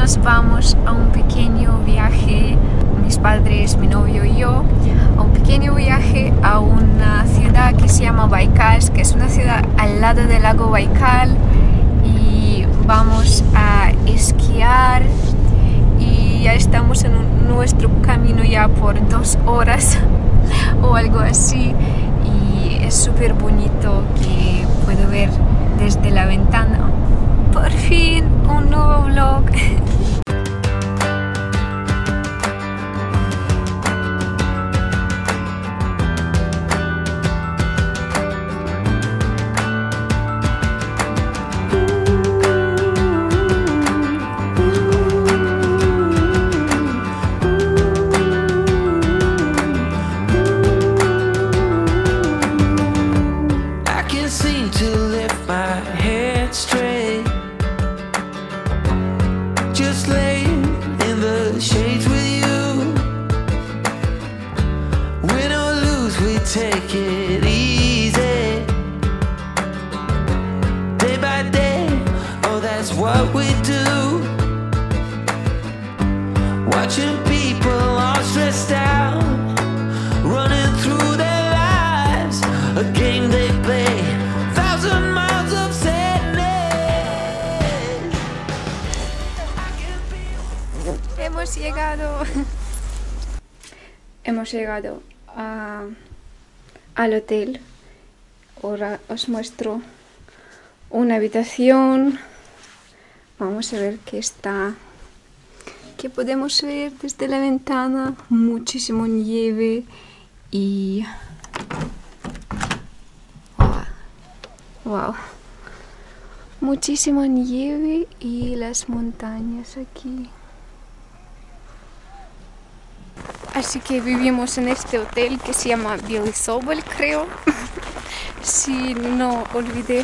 nos vamos a un pequeño viaje, mis padres, mi novio y yo, a un pequeño viaje a una ciudad que se llama Baikal, que es una ciudad al lado del lago Baikal, y vamos a esquiar y ya estamos en nuestro camino ya por 2 horas o algo así, y es súper bonito que puedo ver desde la ventana. Por fin un nuevo vlog. Take it easy, day by day, oh that's what we do. Watching people all stressed out, running through their lives, a game they play, 1,000 miles of sadness. Hemos llegado al hotel. Ahora os muestro una habitación. Vamos a ver qué podemos ver desde la ventana. Muchísimo nieve y wow, muchísima nieve y las montañas aquí. Así que vivimos en este hotel que se llama Billy Sobol, creo, si no olvidé.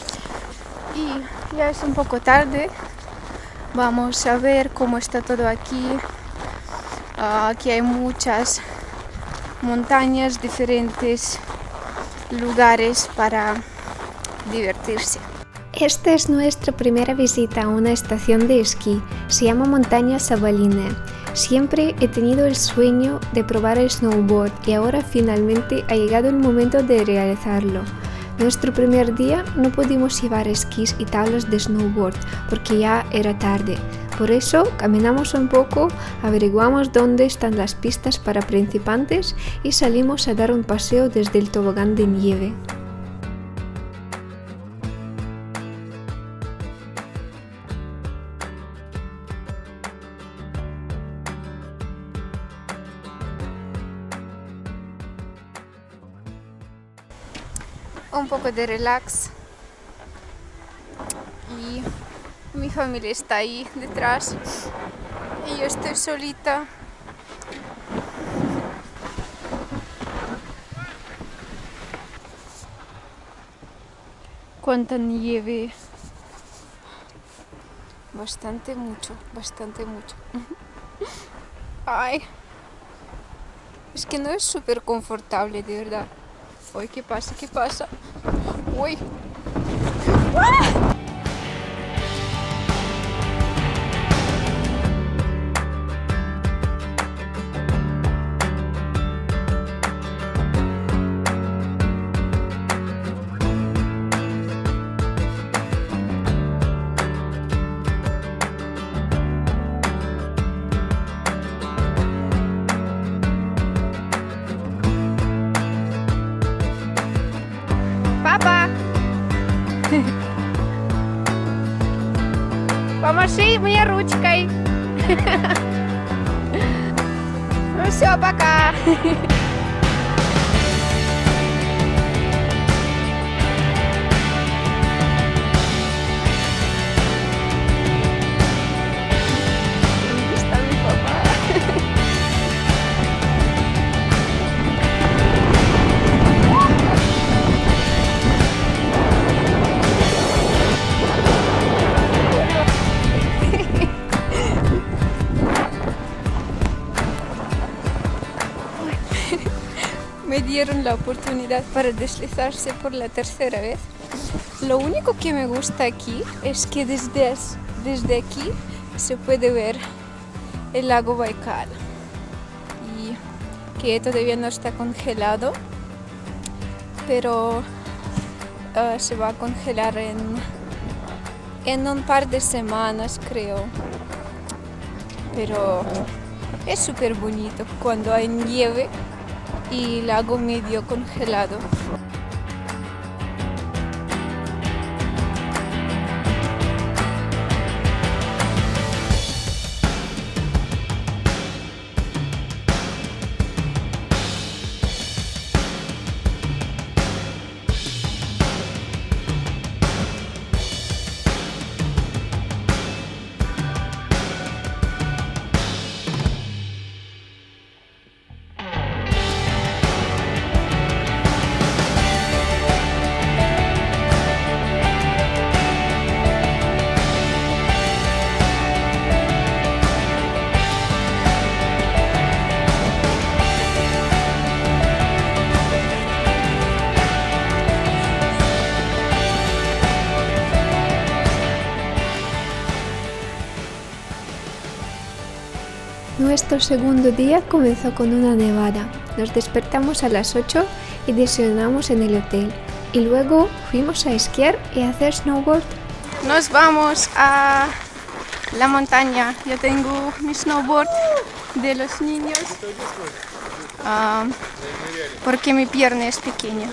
Y ya es un poco tarde. Vamos a ver cómo está todo aquí. Aquí hay muchas montañas, diferentes lugares para divertirse. Esta es nuestra primera visita a una estación de esquí. Se llama Montaña Sabaline. Siempre he tenido el sueño de probar el snowboard y ahora finalmente ha llegado el momento de realizarlo. Nuestro primer día no pudimos llevar esquís y tablas de snowboard porque ya era tarde. Por eso caminamos un poco, averiguamos dónde están las pistas para principiantes y salimos a dar un paseo desde el tobogán de nieve. Un poco de relax y mi familia está ahí detrás y yo estoy solita. Cuánta nieve, bastante mucho. Ay, es que no es súper confortable, de verdad. Uy, ¿qué pasa? Uy. ¡Ah! Папа! Помаши мне ручкой. Ну все, пока. Me dieron la oportunidad para deslizarse por la tercera vez. Lo único que me gusta aquí es que desde aquí se puede ver el lago Baikal y que todavía no está congelado, pero se va a congelar en un par de semanas, creo. Pero es súper bonito cuando hay nieve y lago medio congelado. Nuestro segundo día comenzó con una nevada. Nos despertamos a las 8 y desayunamos en el hotel. Y luego fuimos a esquiar y a hacer snowboard. Nos vamos a la montaña. Yo tengo mi snowboard de los niños porque mi pierna es pequeña.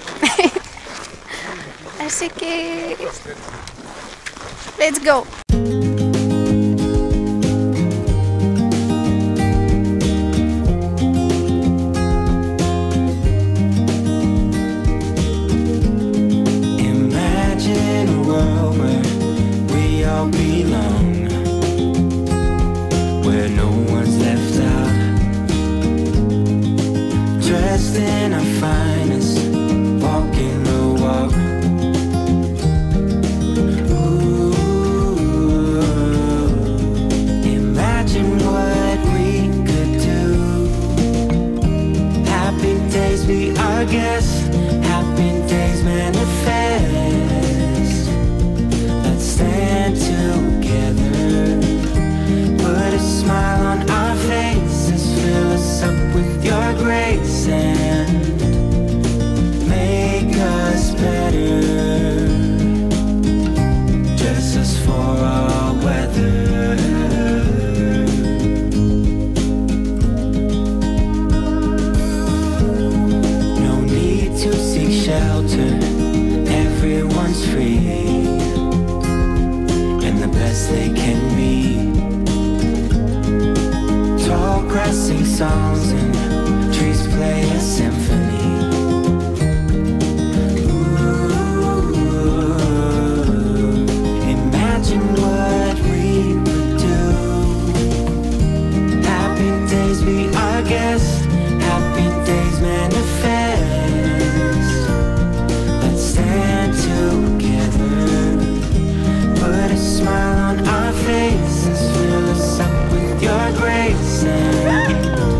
Así que let's go. Songs and trees play a symphony. Ooh, imagine what we could do. Happy days be our guest. Happy days manifest. Let's stand together. Put a smile on our faces. Fill us up with your grace and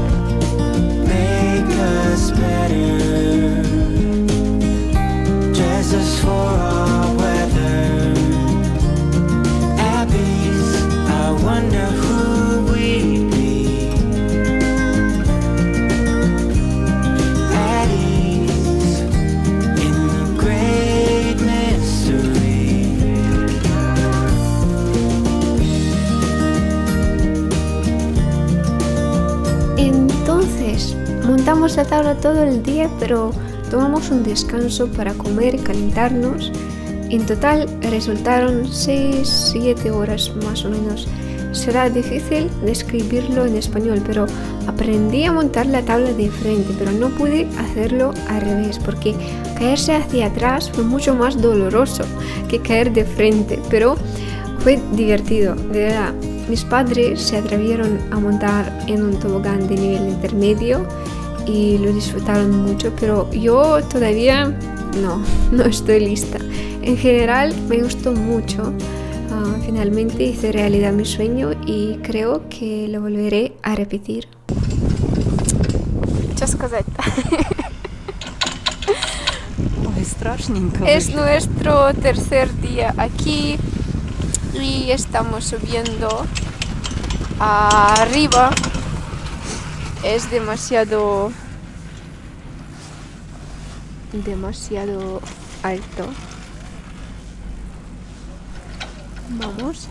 montamos la tabla todo el día, pero tomamos un descanso para comer y calentarnos. En total resultaron 6-7 horas más o menos. Será difícil describirlo en español, pero aprendí a montar la tabla de frente, pero no pude hacerlo al revés, porque caerse hacia atrás fue mucho más doloroso que caer de frente, pero fue divertido, de verdad. Mis padres se atrevieron a montar en un tobogán de nivel intermedio y lo disfrutaron mucho, pero yo todavía no estoy lista. En general me gustó mucho. Finalmente hice realidad mi sueño y creo que lo volveré a repetir. ¿Qué сказать? Ой, страшненько. Es nuestro tercer día aquí y estamos subiendo arriba es demasiado alto. Vamos.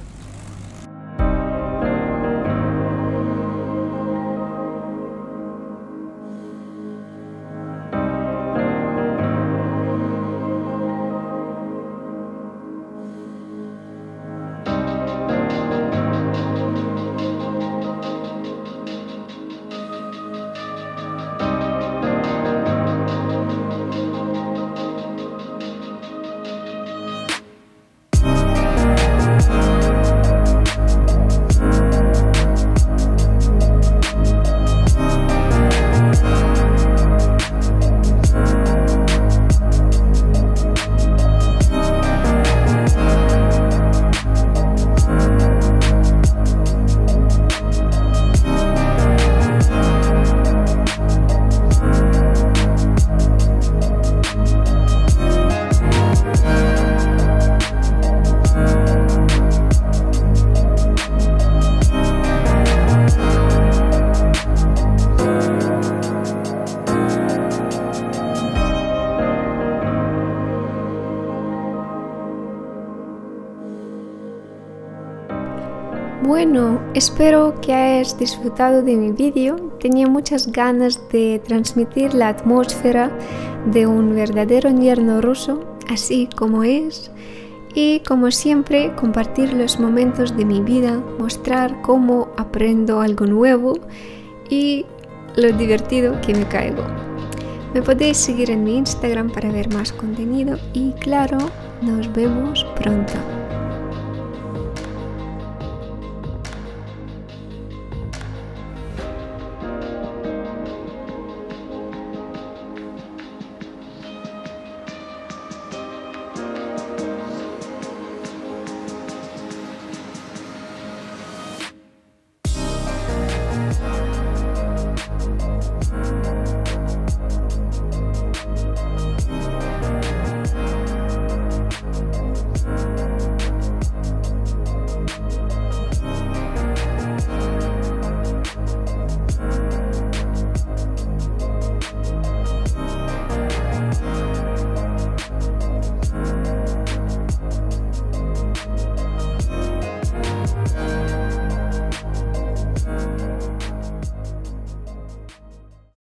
Bueno, espero que hayas disfrutado de mi vídeo. Tenía muchas ganas de transmitir la atmósfera de un verdadero invierno ruso, así como es. Y como siempre, compartir los momentos de mi vida, mostrar cómo aprendo algo nuevo y lo divertido que me caigo. Me podéis seguir en mi Instagram para ver más contenido y claro, nos vemos pronto.